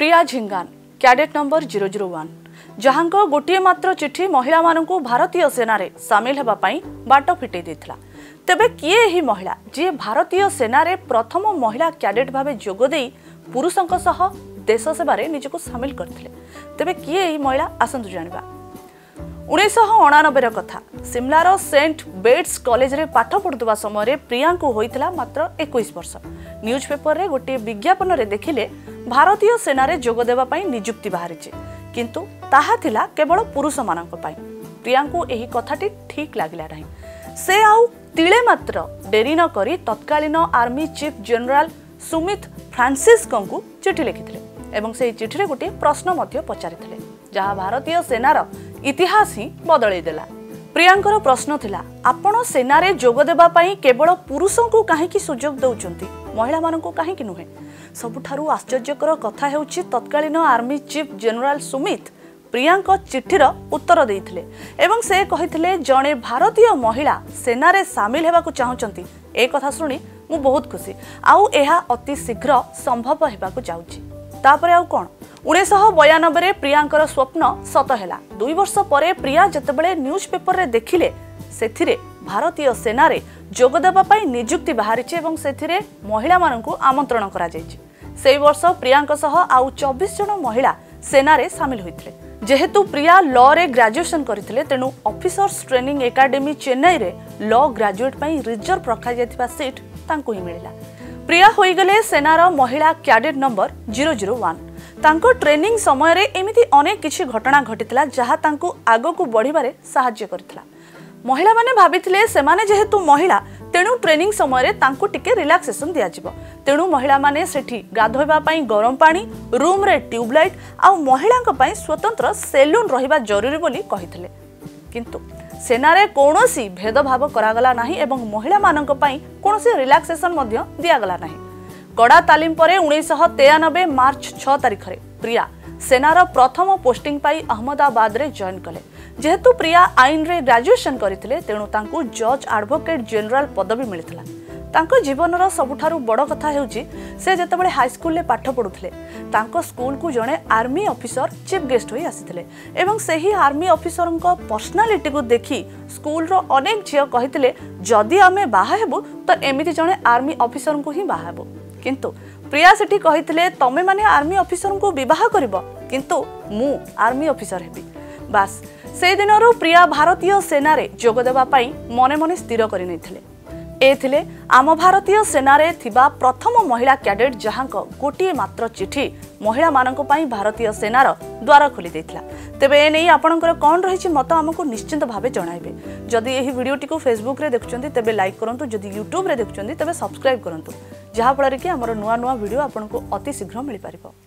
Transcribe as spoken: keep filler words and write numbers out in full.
प्रिया Jhingan cadet number zero zero one जहां गोटे मात्र चिठी महिला मानू भारतीय सेना रे सामिल होगापाई बाट फिटे देथिला। तेबे किए एही महिला जी भारतीय सेना रे प्रथम महिला कैडेट भावे जोगदे पुरुषों सह देश सेवारे निजको सामिल करथिले। तेबे किए एही महिला आसंतु जानिबा। उन्नीस अणानबे कथा सिमलार सेंट बेट्स कॉलेज रे पाठ पढ़ुवा समय प्रिया को होइथिला मात्र इक्कीस वर्ष। न्यूज पेपर रे गोटे विज्ञापन रे देखिले भारतीय सेना रे जोग देवा पई नियुक्ति बाहरी किंतु ताहा थिला केवल पुरुष मानक पई। प्रिया को एही कथाटी ठीक लागिला नहीं। से आउ तिले मात्र डेरी न करी तत्कालीन army chief general Sumit Francis को चिठी लिखिथिले एवं से चिठी रे गोटे प्रश्न मध्य पचारिथिले जहाँ भारतीय सेनार इतिहास ही बदलै देला। प्रियांकर प्रश्न थिला आपण सेना रे जोग देबा पई केवल पुरुषों को काहेकि सुजोग दउचंती महिला माननको काहेकि नुहे। सबुठारु आश्चर्यकर कथा हेउची तत्कालीन army chief general Sumit Priyank चिठीर उत्तर देइथिले एवं से कहिथिले जणे भारतीय महिला सेना रे शामिल हेबाकु चाहुचंती। ए कथा सुनी मु बहुत खुशी आउ एहा अति शीघ्र संभव हेबाकु जाउची। तापरे आउ कोन उन्नीस बयानबे प्रियांकर स्वप्न सत है। दुई वर्ष पर प्रिया जितेबाला न्यूज पेपर रे देखिले सेथिरे भारतीय सेना रे जोग देबा पई नियुक्ति बाहरी एवं सेथिरे महिला मानकु आमंत्रण करा जायछि। सेई वर्ष प्रियांक सह आउ चौबीस जन महिला सेना रे शामिल होइथिले। जेहेतु प्रिया लॉ रे ग्रेजुएशन करथिले तेनु ऑफिसर्स ट्रेनिंग एकेडमी चेन्नई रे लॉ ग्रेजुएट पई रिजर्व रखा जायथिबा सीट तांको ही मिलिला। प्रिया होई गले सेनार महिला cadet number zero zero one. तांको ट्रेनिंग समय रे एमिति अनेक किछि घटना घटितला जहा तांको आगो को बढ़िबारे सहाय्य करथिला। महिला माने भाबिथिले सेमाने जेहेतु महिला तेणु ट्रेनिंग समय रे तांको टिके रिलैक्सेशन दिया जिवो। तेणु महिला माने सेठी गाधोइबा पई गरम पानी रूम रे ट्यूबलाइट आ महिलांक पई स्वतंत्र सेलून रहिबा जरूरी बोली कहिथिले। किंतु सेना रे कोनोसी भेदभाव करागला नाही एवं महिला मानक पई कोनोसी रिलैक्सेशन मध्य दियागला नाही। कड़ा तालीम परे उन्नीस तेयानबे मार्च छह तारिख रे प्रिया सेनार प्रथम पोस्टिंग पाई अहमदाबाद रे जॉइन कले। जेहेतु प्रिया आईन रे ग्रेजुएशन करथिले तेणु तांकु जज एडवोकेट जनरल पदवी मिलिथिला। तांको जीवनर सबुठारु बड़ कथा हेउची से जेतेबेले हाई स्कूल रे पाठ पढुथिले तांको स्कूल को जणे आर्मी ऑफिसर चीफ गेस्ट होई आसीथिले एवं सेही आर्मी ऑफिसरंको पर्सनालिटी को देखि स्कूल रो अनेक झियो कहिथिले जदि आमे बाहा हेबु त एमिति जणे आर्मी ऑफिसर को ही बाहा हेबु। किंतु प्रिया सेठी कहिथिले तमे माने आर्मी ऑफिसर को विवाह करिवो किंतु मु आर्मी ऑफिसर हेबी। बास से दिनरो प्रिया भारतीय सेना रे जोग देबा पई मने मने स्थिर करि नैथिले। ए थिले आम भारतीय सेना रे थिबा प्रथम महिला कैडेट जहां गोटे मात्र चिठी महिला मानक पई भारतीय सेनार द्वार खोली देथिला। तेबे ए नै आपनकर कोन रहिछि मत हमकु निश्चित भाबे जणाइबे। जदि एही वीडियोटी को फेसबुक रे देखुचंती तेबे लाइक करंतु, जदि यूट्यूब रे देखुचंती तेबे सब्सक्राइब करंतु, जहा फଳରେ कि हमर नुवा नुवा वीडियो आपनकु अति शीघ्र मिलि पारिबो।